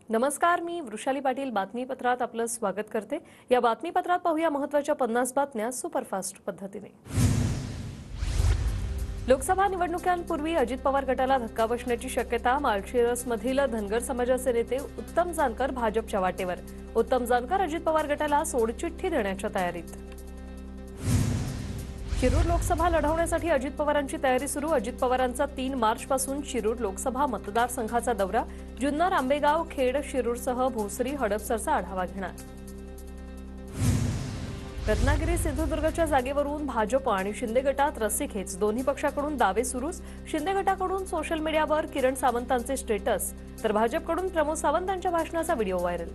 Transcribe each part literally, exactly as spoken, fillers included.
नमस्कार, मी वृषाली पाटील बातमीपत्रात आपलं स्वागत करते। या बातमीपत्रात पाहूया महत्त्वाच्या पन्नास बातम्या सुपरफास्ट पद्धतीने। लोकसभा निवडणुकांपूर्वी अजित पवार गटाला धक्का बसण्याची शक्यता। माळशिरसमधील धनगर समाजाचे नेते उत्तम जानकर भाजपच्या वाटेवर। उत्तम जानकर अजित पवार गटाला सोडचिठ्ठी देण्याच्या तयारीत। शिरूर लोकसभा लढवण्यासाठी अजित पवारांची तयारी सुरू। अजित पवारांचा तीन मार्च पासून शिरूर लोकसभा मतदारसंघाचा दौरा। जुन्नर, आंबेगाव, खेड, शिरूरसह भोसरी, हडपसरचा आढावा घेणार। रत्नागिरी, सिंधुदुर्गच्या जागेवरून भाजप आणि शिंदे गटात रस्सीखेच। दोन्ही पक्षाकडून दावे सुरूच। शिंदे गटाकडून सोशल मीडियावर किरण सावंतांचे स्टेटस, तर भाजपकडून प्रमोद सावंतांच्या भाषणाचा व्हिडिओ व्हायरल।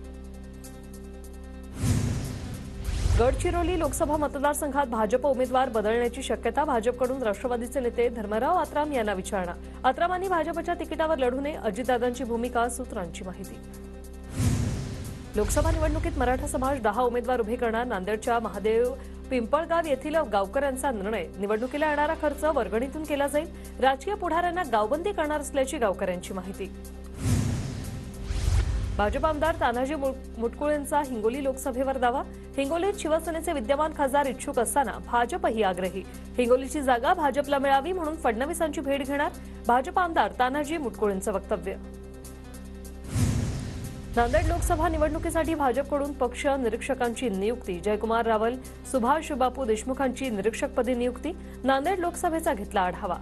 गडचिरोली लोकसभा मतदारसंघात भाजप उमेदवार बदलण्याची शक्यता। भाजपकडून राष्ट्रवादीचे नेते धर्मराव आत्राम यांना विचारणा। आत्रामांनी भाजपच्या तिकिटावर लढू नये, अजितदादांची भूमिका, सूत्रांची माहिती। लोकसभा निवडणुकीत मराठा समाज दहा उमेदवार उभे करणार। नांदेडच्या महादेव पिंपळगाव येथील गावकऱ्यांचा निर्णय। निवडणुकीला येणारा खर्च वर्गणीतून केला जाईल। राजकीय पुढाऱ्यांना गावबंदी करणार असल्याची गावकऱ्यांची माहिती। भाजप आमदार तानाजी मुटकुळेंचा हिंगोली लोकसभेवर दावा। हिंगोलीत शिवसेनेचे विद्यमान खासदार इच्छुक असताना भाजपही आग्रही। हिंगोलीची जागा भाजपला मिळावी म्हणून फडणवीसांची भेट घेणार। भाजप आमदार तानाजी मुटकुळेंचं वक्तव्य। नांदेड लोकसभा निवडणुकीसाठी भाजपकडून पक्ष निरीक्षकांची नियुक्ती। जयकुमार रावल, सुभाष बापू देशमुखांची निरीक्षकपदी नियुक्ती। नांदेड लोकसभेचा घेतला आढावा।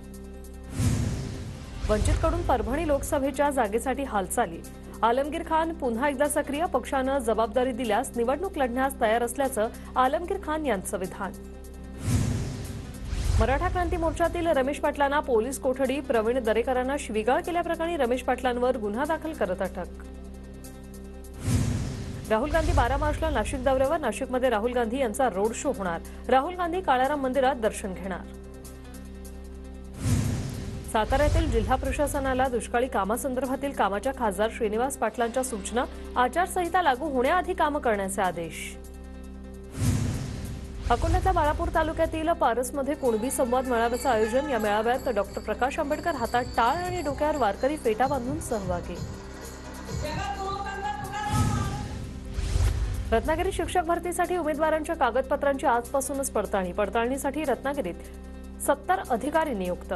वंचितकडून परभणी लोकसभेच्या जागेसाठी हालचाली। आलमगीर खान पुन्हा एकदा सक्रिय। पक्षानं जबाबदारी दिल्यास निवडणूक लढण्यास तयार असल्याचं आलमगीर खान यांचं विधान। मराठा क्रांती मोर्चातील रमेश पाटलांना पोलीस कोठडी। प्रवीण दरेकरांना शिवीगाळ केल्याप्रकरणी रमेश पाटलांवर गुन्हा दाखल करत अटक। राहुल गांधी बारा मार्चला नाशिक दौऱ्यावर। नाशिकमध्ये राहुल गांधी यांचा रोड शो होणार। राहुल गांधी काळाराम मंदिरात दर्शन घेणार। साताऱ्यातील जिल्हा प्रशासनाला दुष्काळी कामासंदर्भातील कामाच्या खासदार श्रीनिवास पाटलांच्या सूचना। आचारसंहिता लागू होण्याआधी कामं करण्याचे आदेश। अकोल्याच्या बाळापूर तालुक्यातील पारसमध्ये कुणबी संवाद मेळाव्याचं आयोजन। या मेळाव्यात डॉक्टर प्रकाश आंबेडकर हातात टाळ आणि डोक्यावर वारकरी फेटा बांधून सहभागी। रत्नागिरी शिक्षक भरतीसाठी उमेदवारांच्या कागदपत्रांची आजपासूनच पडताळणी। पडताळणीसाठी रत्नागिरीत सत्तर अधिकारी नियुक्त।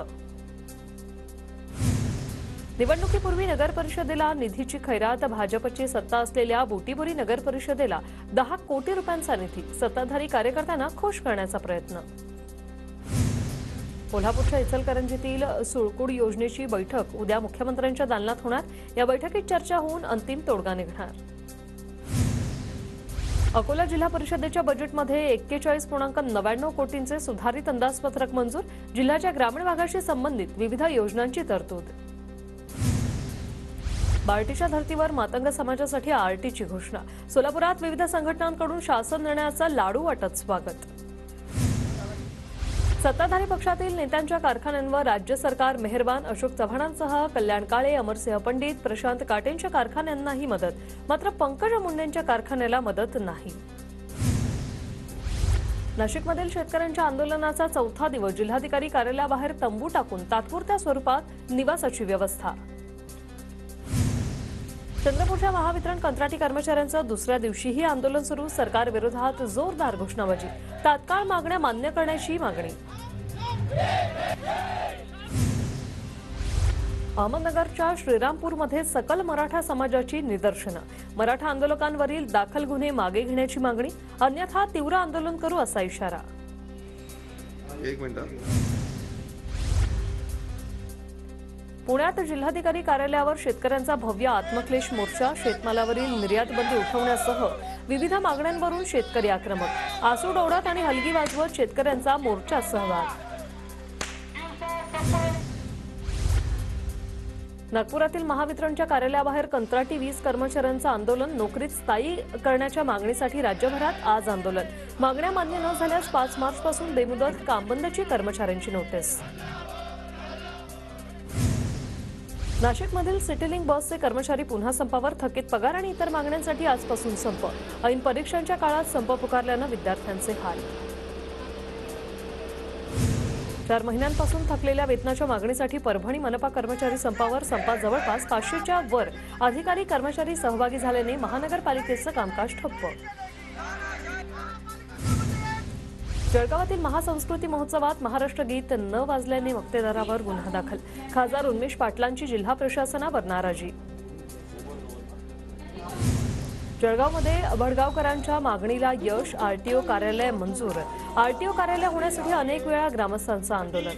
निवडणुकीपूर्वी नगर परिषदेला निधीची खैरात। भाजपची सत्ता असलेल्या बुटीबोरी नगर परिषदेला दहा कोटी रुपयांचा निधी। सत्ताधारी कार्यकर्त्यांना खुश करण्याचा प्रयत्न। कोल्हापूरच्या इचलकरंजीतील सुळकुड योजनेची बैठक उद्या मुख्यमंत्र्यांच्या दालनात होणार। या बैठकीत चर्चा होऊन अंतिम तोडगा निघणार। अकोला जिल्हा परिषदेच्या बजेटमध्ये एक्केचाळीस पूर्णांक नव्याण्णव कोटींचे सुधारित अंदाजपत्रक मंजूर। जिल्ह्याच्या ग्रामीण भागाशी संबंधित विविध योजनांची तरतूद। बार्टीच्या धर्तीवर मातंग समाजासाठी आरटीची घोषणा। सोलापुरात विविध संघटनांकडून शासन निर्णयाचं लाडू वाटत स्वागत। सत्ताधारी पक्षातील नेत्यांच्या कारखान्यांवर राज्य सरकार मेहरबान। अशोक चव्हाणांसह कल्याण काळे, अमरसिंह पंडित, प्रशांत काटेंच्या कारखान्यांनाही मदत। मात्र पंकजा मुंडेंच्या कारखान्याला मदत नाही। नाशिकमधील शेतकऱ्यांच्या आंदोलनाचा चौथा दिवस। जिल्हाधिकारी कार्यालयाबाहेर तंबू टाकून तात्पुरत्या स्वरूपात निवासाची व्यवस्था। चंद्रपूरच्या महावितरण कंत्राटी कर्मचाऱ्यांचं दुसऱ्या दिवशीही आंदोलन सुरू। सरकार विरोधात जोरदार घोषणाबाजी। तात्काळ मागण्या मान्य करण्याची मागणी। अहमदनगरच्या श्रीरामपूरमध्ये सकल मराठा समाजाची निदर्शनं। मराठा आंदोलकांवरील दाखल गुन्हे मागे घेण्याची मागणी। अन्यथा तीव्र आंदोलन करू असा इशारा। एक मिनिट। पुण्यात जिल्हाधिकारी कार्यालयावर शेतकऱ्यांचा भव्य आत्मक्लेश मोर्चा। शेतमालावरील निर्यात बंदी उठवण्यासह विविध मागण्यांवरून शेतकरी आक्रमक। आसूड ओढत आणि हलगी वाजवत शेतकऱ्यांचा मोर्चात सहभाग। नागपुरातील महावितरणच्या कार्यालयाबाहेर कंत्राटी वीज कर्मचाऱ्यांचं आंदोलन। नोकरीत स्थायी करण्याच्या मागणीसाठी राज्यभरात आज आंदोलन। मागण्या मान्य न झाल्यास पाच मार्च पासून बेमुदत कामबंदची कर्मचाऱ्यांची नोटीस। नाशिकमधील सिटीलिंक बसचे कर्मचारी पुन्हा संपावर। थकीत पगार आणि इतर मागण्यांसाठी आजपासून संप। ऐन परीक्षांच्या काळात संप पुकारल्यानं विद्यार्थ्यांचे हाल। चार महिन्यांपासून थकलेल्या वेतनाच्या मागणीसाठी परभणी मनपा कर्मचारी संपावर. संपात जवळपास पाचशेच्या वर अधिकारी कर्मचारी सहभागी झाल्याने महानगरपालिकेचं कामकाज ठप्प. जळगावातील महासंस्कृती महोत्सवात महाराष्ट्र गीत न वाजल्याने वक्तेदारावर गुन्हा दाखल. खासदार उन्मेष पाटलांची जिल्हा प्रशासनावर नाराजी. जळगावमध्ये भडगावकरांच्या मागणीला यश. आरटीओ कार्यालय मंजूर. आरटीओ कार्यालय होण्यासाठी अनेक वेळा ग्रामस्थांचं आंदोलन.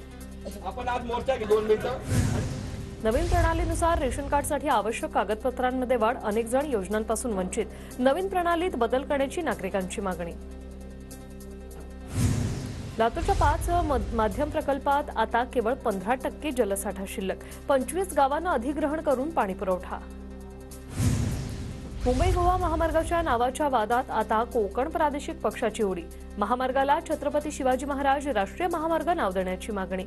नवीन प्रणालीनुसार रेशन कार्डसाठी आवश्यक कागदपत्रांमध्ये वाढ. अनेक जण योजनांपासून वंचित. नवीन प्रणालीत बदल करण्याची नागरिकांची मागणी. लातूरच्या पाच माध्यम प्रकल्पात आता केवळ पंधरा टक्के जलसाठा शिल्लक. पंचवीस गावांना अधिग्रहण करून पाणीपुरवठा. मुंबई गोवा महामार्गाच्या नावाच्या वादात आता कोकण प्रादेशिक पक्षाची उडी. महामार्गाला छत्रपती शिवाजी महाराज राष्ट्रीय महामार्ग नाव देण्याची मागणी.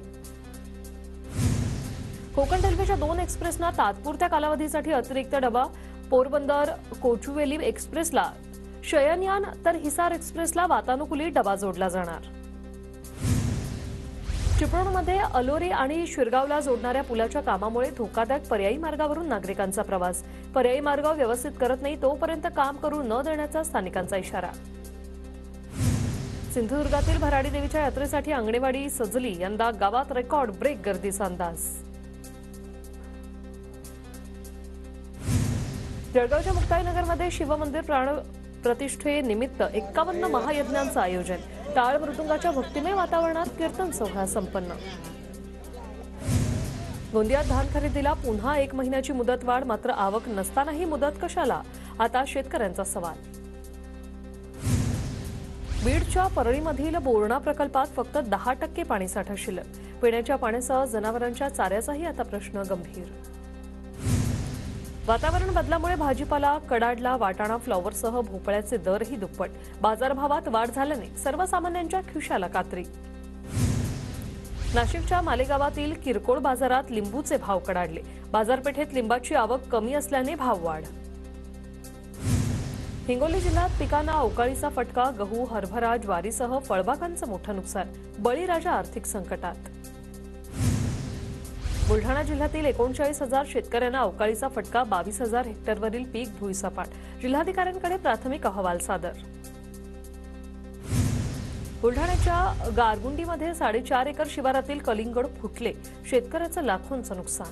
कोकण रेल्वेच्या दोन एक्सप्रेसना तात्पुरत्या कालावधीसाठी अतिरिक्त डबा. पोरबंदर कोचुवेली एक्सप्रेसला शयनयान तर हिसार एक्सप्रेसला वातानुकूलित डबा जोडला जाणार. चिपळूणमध्ये अलोरी आणि शिरगावला जोडणाऱ्या पुलाच्या कामामुळे धोकादायक पर्यायी मार्गावरून नागरिकांचा प्रवास. पर्यायी मार्ग व्यवस्थित करत नाही तोपर्यंत काम करू न देण्याचा स्थानिकांचा इशारा. सिंधुदुर्गातील भराडी देवीच्या यात्रेसाठी अंगणेवाडी सजली. यंदा गावात रेकॉर्ड ब्रेक गर्दीचा अंदाज. जळगावच्या मुक्ताईनगरमध्ये शिवमंदिर प्राण प्रतिष्ठेनिमित्त एक्कावन्न महायज्ञांचं आयोजन. टाळ मृदुंगाच्या भक्तिमय वातावरणात कीर्तन सोहळा संपन्न. गोंदियात धान खरेदीला पुन्हा एक महिन्याची मुदतवाढ. मात्र आवक नसतानाही मुदत कशाला, आता शेतकऱ्यांचा सवाल. बीडच्या परळीमधील बोरणा प्रकल्पात फक्त दहा टक्के पाणीसाठा शिल्लक. पिण्याच्या पाण्यासह जनावरांच्या चाऱ्याचाही आता प्रश्न गंभीर. वातावरण बदलामुळे भाजीपाला कडाडला. वाटाणा फ्लॉवरसह भोपळ्याचे दरही दुप्पट. बाजारभावात वाढ झाल्याने सर्वसामान्यांच्या खिशाला कात्री. नाशिकच्या मालेगावातील किरकोळ बाजारात लिंबूचे भाव कडाडले. बाजारपेठेत लिंबाची आवक कमी असल्याने भाववाढ. हिंगोली जिल्ह्यात पिकांना अवकाळीचा फटका. गहू, हरभरा, ज्वारीसह फळबागांचं मोठं नुकसान. बळीराजा आर्थिक संकटात. बुलढाणा जिल्ह्यातील एकोणचाळीस हजार शेतकऱ्यांना अवकाळीचा फटका. बावीस हजार हेक्टरवरील पीक भुईसपाट. जिल्हाधिकाऱ्यांकडे प्राथमिक अहवाल सादर. बुलढाण्याच्या गारगुंडीमध्ये साडेचार एकर शिवारातील कलिंगड फुटले. शेतकऱ्याचं लाखोंचं नुकसान.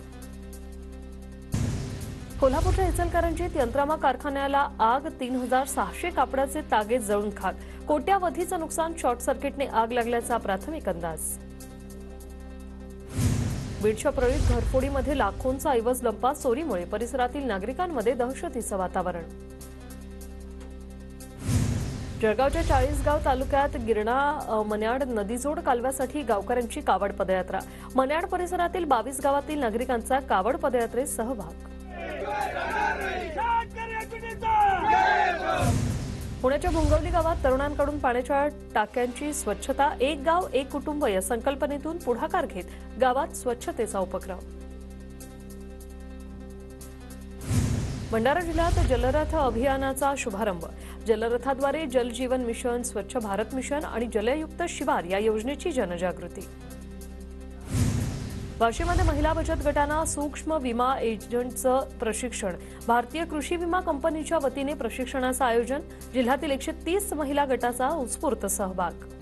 कोल्हापूरच्या इचलकरंजीत यंत्रमा कारखान्याला आग. तीन हजार सहाशे कापडाचे तागे जळून खाक. कोट्यावधीचं नुकसान. शॉर्ट सर्किटने आग लागल्याचा प्राथमिक अंदाज. बीडच्या परळीत घरफोडीमध्ये लाखोंचा ऐवज लंपा. चोरीमुळे परिसरातील नागरिकांमध्ये दहशतीचं वातावरण. जळगावच्या चाळीसगाव तालुक्यात गिरणा मन्याड नदीजोड कालव्यासाठी गावकऱ्यांची कावड पदयात्रा. मन्याड परिसरातील बावीस गावातील नागरिकांचा कावड पदयात्रेत सहभाग. पुण्याच्या भुंगवली गावात तरुणांकडून पाण्याच्या टाक्यांची स्वच्छता. एक गाव एक कुटुंब या संकल्पनेतून पुढाकार घेत गावात स्वच्छतेचा उपक्रम. भंडारा जिल्ह्यात जलरथ अभियानाचा शुभारंभ. जलरथाद्वारे जल जीवन मिशन, स्वच्छ भारत मिशन आणि जलयुक्त शिवार या योजनेची जनजागृती. वाशीमध्ये महिला बचत गटांना सूक्ष्म विमा एजंटचं प्रशिक्षण. भारतीय कृषी विमा कंपनीच्या वतीने प्रशिक्षणाचं आयोजन. जिल्ह्यातील एकशे तीस महिला गटाचा उत्स्फूर्त सहभाग.